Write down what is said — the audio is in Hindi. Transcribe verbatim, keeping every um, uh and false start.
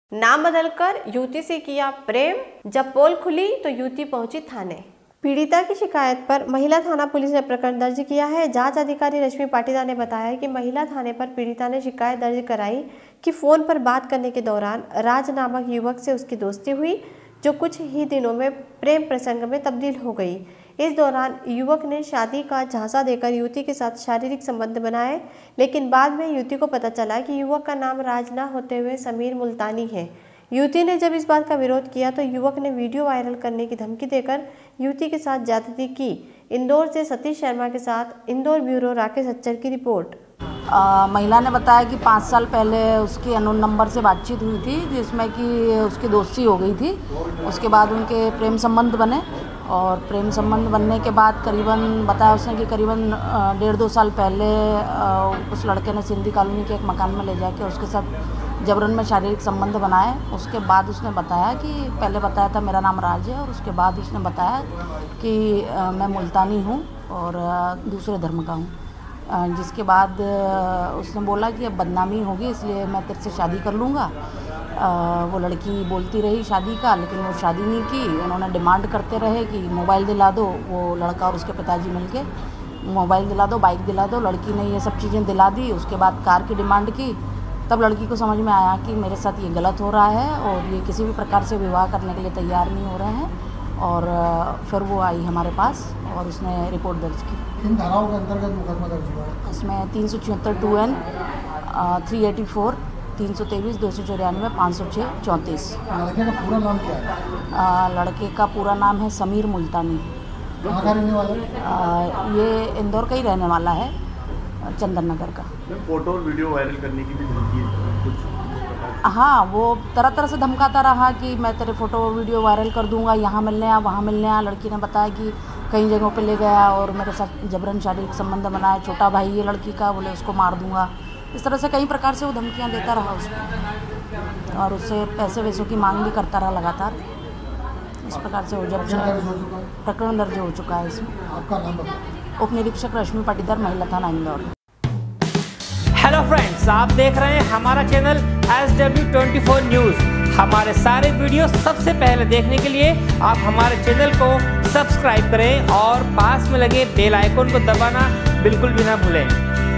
नाम बदलकर युवती से किया प्रेम, जब पोल खुली तो युवती पहुंची थाने। पीड़िता की शिकायत पर महिला थाना पुलिस ने प्रकरण दर्ज किया है। जांच अधिकारी रश्मि पाटीदार ने बताया कि महिला थाने पर पीड़िता ने शिकायत दर्ज कराई कि फोन पर बात करने के दौरान राज नामक युवक से उसकी दोस्ती हुई, जो कुछ ही दिनों में प्रेम प्रसंग में तब्दील हो गई। इस दौरान युवक ने शादी का झांसा देकर युवती के साथ शारीरिक संबंध बनाए, लेकिन बाद में युवती को पता चला कि युवक का नाम राज न होते हुए समीर मुल्तानी है। युवती ने जब इस बात का विरोध किया तो युवक ने वीडियो वायरल करने की धमकी देकर युवती के साथ ज्यादती की। इंदौर से सतीश शर्मा के साथ इंदौर ब्यूरो राकेश अच्चर की रिपोर्ट। आ, महिला ने बताया कि पाँच साल पहले उसकी अननोन नंबर से बातचीत हुई थी, जिसमें कि उसकी दोस्ती हो गई थी। उसके बाद उनके प्रेम संबंध बने और प्रेम संबंध बनने के बाद करीबन बताया उसने कि करीबन डेढ़ दो साल पहले उस लड़के ने सिंधी कॉलोनी के एक मकान में ले जाके उसके साथ जबरन में शारीरिक संबंध बनाए। उसके बाद उसने बताया कि पहले बताया था मेरा नाम राज है, और उसके बाद उसने बताया कि मैं मुल्तानी हूँ और दूसरे धर्म का हूँ। जिसके बाद उसने बोला कि अब बदनामी होगी, इसलिए मैं तेरे से शादी कर लूँगा। वो लड़की बोलती रही शादी का, लेकिन वो शादी नहीं की। उन्होंने डिमांड करते रहे कि मोबाइल दिला दो। वो लड़का और उसके पिताजी मिलके मोबाइल दिला दो, बाइक दिला दो। लड़की ने ये सब चीज़ें दिला दी। उसके बाद कार की डिमांड की। तब लड़की को समझ में आया कि मेरे साथ ये गलत हो रहा है और ये किसी भी प्रकार से विवाह करने के लिए तैयार नहीं हो रहे हैं। और फिर वो आई हमारे पास और उसने रिपोर्ट दर्ज की। किन धाराओं के अंतर्गत मुकदमा दर्ज हुआ है? इसमें तीन सौ छिहत्तर two N three eighty four तीन सौ तेईस दो सौ चौरानवे पाँच सौ छः चौंतीस। लड़के का पूरा नाम क्या है? आ, लड़के का पूरा नाम है समीर मुल्तानी। कहाँ का रहने वाला है? ये इंदौर का ही रहने वाला है, चंदन नगर का। फोटो और वीडियो वायरल करने की भी धमकी कुछ? हाँ, वो तरह तरह से धमकाता रहा कि मैं तेरे फोटो वीडियो वायरल कर दूंगा, यहाँ मिलने आ वहाँ मिलने आ। लड़की ने बताया कि कई जगहों पे ले गया और मेरे साथ जबरन शारीरिक संबंध बनाया। छोटा भाई ये लड़की का, बोले उसको मार दूंगा। इस तरह से कई प्रकार से वो धमकियाँ देता रहा उसको, और उससे पैसे वैसों की मांग भी करता रहा लगातार। इस प्रकार से वो जब प्रकरण दर्ज हो चुका है इसमें। आपका नाम बताओ। उप निरीक्षक रश्मि पाटीदार, महिला थाना इंदौर। हेलो फ्रेंड्स, आप देख रहे हैं हमारा channel S W twenty four news. हमारे सारे वीडियो सबसे पहले देखने के लिए आप हमारे चैनल को सब्सक्राइब करें और पास में लगे बेल आइकन को दबाना बिल्कुल भी ना भूलें।